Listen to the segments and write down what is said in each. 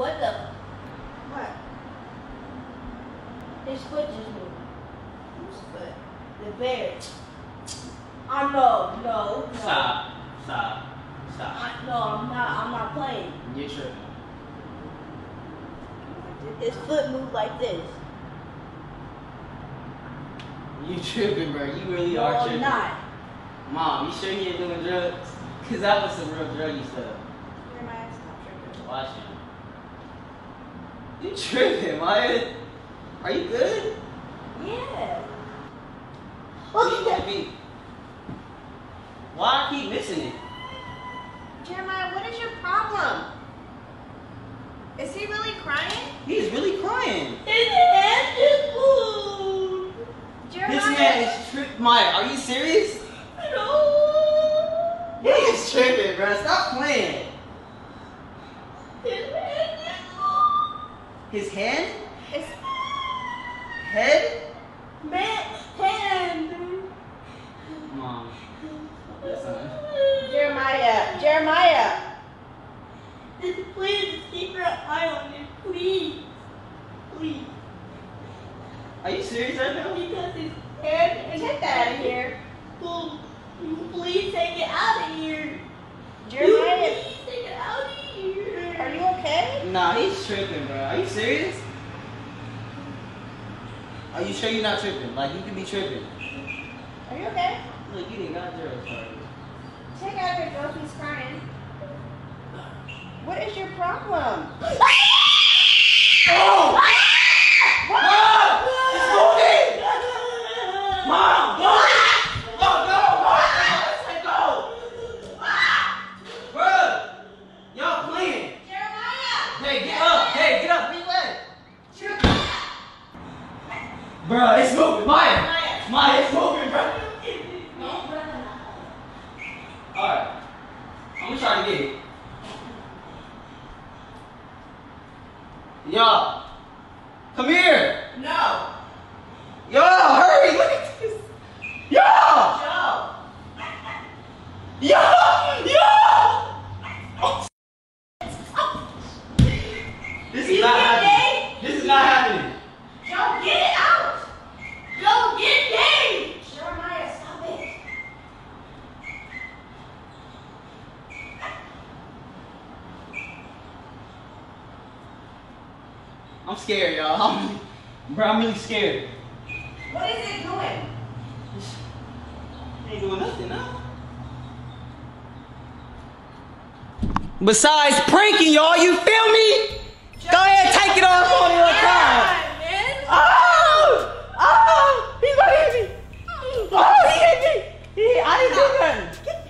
What the? What? His foot just moved. Whose foot? The bear. No. Stop. No, I'm not playing. You're tripping. His foot moved like this. You tripping, bro. You really No, are I'm tripping. not. Mom, you sure you ain't doing drugs? Cause that was some real druggy stuff. Jeremiah, stop tripping. Watch him. You tripping, Maya? Are you good? Yeah. Look at that beat. Why I keep missing it? Jeremiah, what is your problem? Is he really crying? He is really crying. His hand just moved. Jeremiah. This man is tripping. Maya, are you serious? No. He is tripping, bro. Stop playing. His hand just moved. His hand? His Head? Man's hand. Mom. Listen. Jeremiah. Just please keep your eye on it, please. Please. Are you serious right now? Because his hand and Take that out of here. Please take it out of here. Jeremiah, Please take it out of here. are you okay? Nah, he's tripping, bro. Are you serious? Are you sure you're not tripping? Like, you could be tripping. Are you okay? Look, you didn't got drugs, sorry. Take out your drugs, he's crying. What is your problem? Oh! Mom! It's moving! Mom! Go! Go! Mom! Let's go! Bruh! Y'all playing! Jeremiah! Hey, get up! Hey, get up! Where you at? Bruh, it's moving! Maya! Maya, it's moving, bruh! Alright. I'm gonna try to get it. Y'all! Come here! No. Y'all, hurry! Look at this! Y'all! Joe. Oh, this is not happening. This is not happening. Joe, get it out. Go get Dave. Jeremiah, stop it. I'm scared, y'all. Bro, I'm really scared. What is it doing? Ain't doing nothing, huh? Besides pranking y'all, you feel me? Go ahead, take it off on your account. Man. Oh! Oh! He's gonna hit me! Oh, he hit me! I didn't do nothing.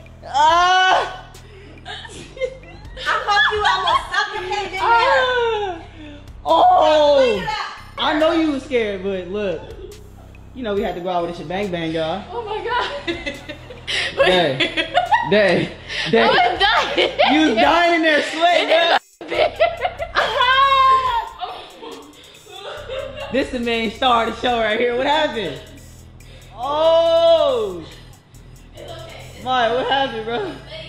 I hope you almost suffocated in there. Oh! Clean it up. I know you was scared, but look. You know we had to go out with this bang bang, y'all. Oh my God. Day. I was dying. You was dying in there sweating, girl. This the main star of the show right here. What happened? Oh! It's okay. Maya, what happened, bro? It's